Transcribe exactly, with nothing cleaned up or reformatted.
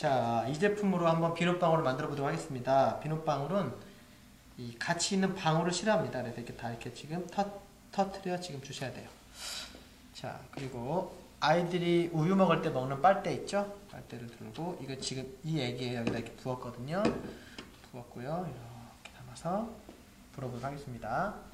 자, 이 제품으로 한번 비눗방울을 만들어 보도록 하겠습니다. 비눗방울은 이 같이 있는 방울을 싫어합니다. 그래서 이렇게 다 이렇게 지금 터, 터트려 지금 주셔야 돼요. 자, 그리고 아이들이 우유 먹을 때 먹는 빨대 있죠? 빨대를 들고, 이거 지금 이 애기에 여기다 이렇게 부었거든요. 부었고요. 이렇게 담아서 불어보도록 하겠습니다.